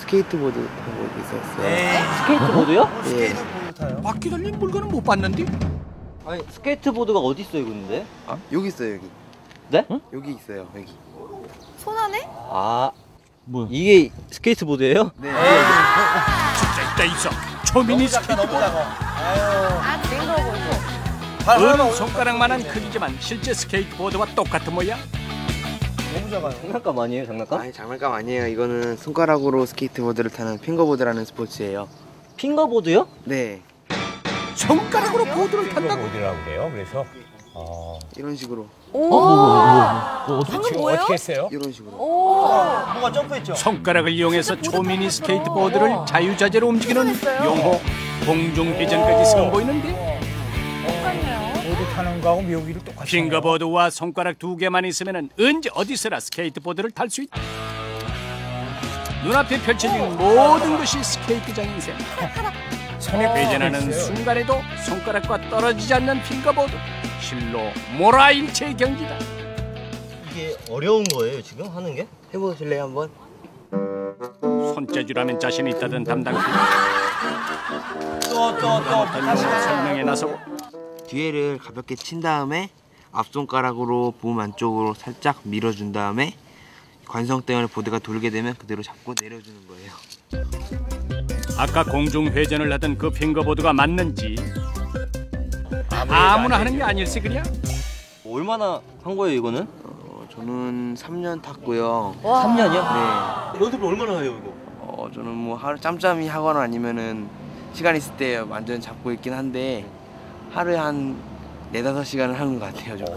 스케이트보드 타고 있었어요. 네. 스케이트보드요? 예. 스케이트보드 타요. 바퀴 달린 물건은 못 봤는데? 아니 스케이트보드가 어디 있어요, 근데? 아, 여기 있어요, 여기. 네? 여기 있어요, 여기. 손안에? 아, 뭐야? 이게 스케이트보드예요? 네. 진짜 있다 있어. 초미니 스케이트보드. 아, 된 거고. 어른 손가락만한 크기지만 실제 스케이트보드와 똑같은 모양. 너무 작아요. 장난감 아니에요, 장난감? 아니, 장난감 아니에요. 이거는 손가락으로 스케이트보드를 타는 핑거보드라는 스포츠예요. 핑거보드요? 네. 손가락으로 보드를 탄다고? 보드라고 그래요. 그래서 이런 식으로. 방금 뭐예요? 어떻게 했어요? 이런 식으로. 뭐가 점프했죠? 손가락을 이용해서 초미니 스케이트보드를 자유자재로 움직이는 용호 공중회전까지 선보이는데 보드 타는 거하고 묘기를 똑같이. 핑거보드와 손가락 두 개만 있으면 언제 어디서나 스케이트보드를 탈 수 있다. 눈앞에 펼쳐진 모든 것이 스케이트장 인생. 회전하는 순간에도 손가락과 떨어지지 않는 핑거보드. 실로 모라일체 경기다. 이게 어려운 거예요, 지금 하는 게? 해보실래요, 한번? 손재주라면 자신 있다던 담당 또 다시 설명에 나서고 뒤에를 가볍게 친 다음에 앞손가락으로 봄 안쪽으로 살짝 밀어준 다음에 관성 때문에 보드가 돌게 되면 그대로 잡고 내려주는 거예요. 아까 공중 회전을 하던 그 핑거보드가 맞는지 아무나 하는 게 아닐세 그냥? 얼마나 한 거예요, 이거는? 저는 3년 탔고요. 3년이요? 네. 연습을 얼마나 해요, 이거? 저는 뭐 하루 짬짬이 하거나 아니면은 시간 있을 때 완전 잡고 있긴 한데 하루에 한 4-5시간을 하는 것 같아요, 저기.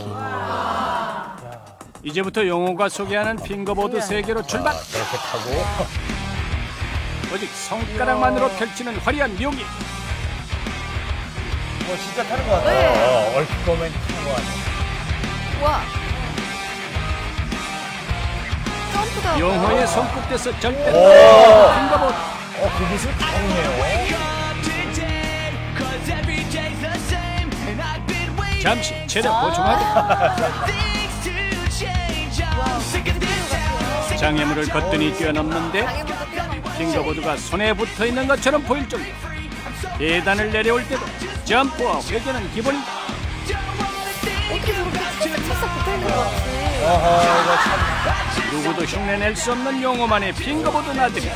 이제부터 용호가 소개하는 핑거보드 세계로 출발! 그렇게 타고 오직 손가락만으로 펼치는 화려한 묘기. 뭐 진짜 타는 거 같아요. 얼핏 보면 타는 거 같아요. 와. 점프가. 용호의 손끝에서 절대 핑거보드. 그 기술 처음이에요. 잠시 체력 보충하고 장애물을 거뜬히 뛰어넘는데 핑거보드가 손에 붙어있는 것처럼 보일 정도. 계단을 내려올 때도 점프와 회전은 기본이다. 어떻게 저렇게 찰싹 붙어있는 것 같지? 누구도 흉내낼 수 없는 용호만의 핑거보드 나들이.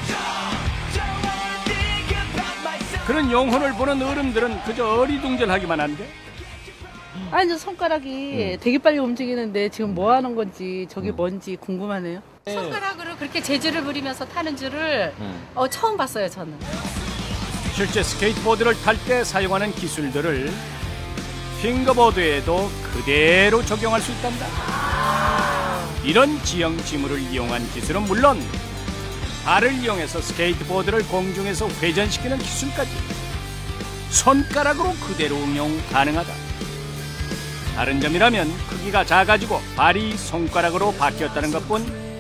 그런 용호를 보는 어른들은 그저 어리둥절하기만 한데 아니 저 손가락이 되게 빨리 움직이는데 지금 뭐 하는 건지 저게 뭔지 궁금하네요. 손가락으로 그렇게 재주를 부리면서 타는 줄을 처음 봤어요, 저는. 실제 스케이트보드를 탈 때 사용하는 기술들을 핑거보드에도 그대로 적용할 수 있단다. 이런 지형 지물을 이용한 기술은 물론 발을 이용해서 스케이트보드를 공중에서 회전시키는 기술까지 손가락으로 그대로 응용 가능하다. 다른 점이라면 크기가 작아지고 발이 손가락으로 바뀌었다는 것뿐.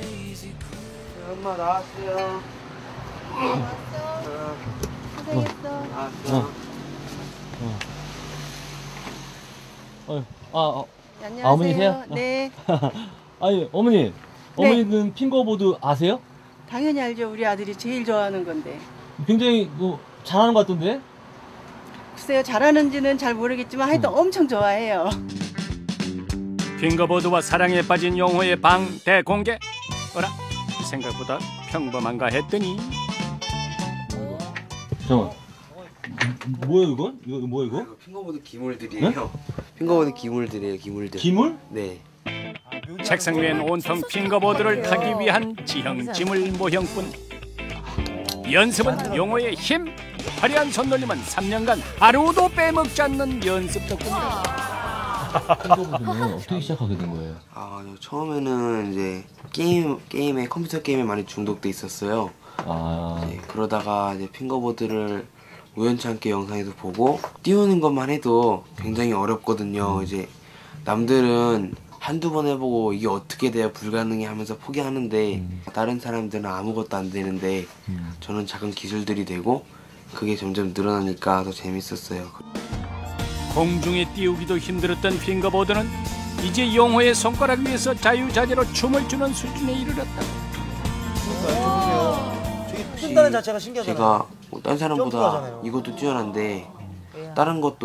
엄마 나왔어요. 나왔어. 안녕하세요. 어머니세요? 네. 아니 어머니, 어머니는 핑거보드 아세요? 당연히 알죠. 우리 아들이 제일 좋아하는 건데. 굉장히 잘하는 것 같던데? 글쎄요, 잘하는지는 잘 모르겠지만 하여튼 엄청 좋아해요. 핑거보드와 사랑에 빠진 용호의 방 대공개. 어라? 생각보다 평범한가 했더니 잠깐만. 뭐예요 이건? 이거 뭐야 이거? 핑거보드 기물들이에요. 핑거보드 기물들이에요, 기물들. 기물? 네. 책상 위엔 온통 핑거보드를 타기 위한 지형 지물 모형뿐. 연습은 용호의 힘. 화려한 손놀림은 3년간 하루도 빼먹지 않는 연습 덕분이다. 핑거보드는 어떻게 시작하게 된 거예요? 처음에는 이제 컴퓨터 게임에 많이 중독돼 있었어요. 이제 그러다가 이제 핑거보드를 우연찮게 영상에서 보고 띄우는 것만 해도 굉장히 어렵거든요. 이제 남들은 한두 번 해보고 이게 어떻게 돼야 불가능해 하면서 포기하는데 다른 사람들은 아무것도 안 되는데 저는 작은 기술들이 되고 그게 점점 늘어나니까 더 재밌었어요. 공중에 띄우기도 힘들었던 핑거보드는 이제 용호의 손가락 위에서 자유자재로 춤을 추는 수준에 이르렀다. 보세요. 저기 뜬다는 자체가 신기하잖아요. 제가 뭐 다른 사람보다 점프하잖아요. 이것도 뛰어난데 다른 것도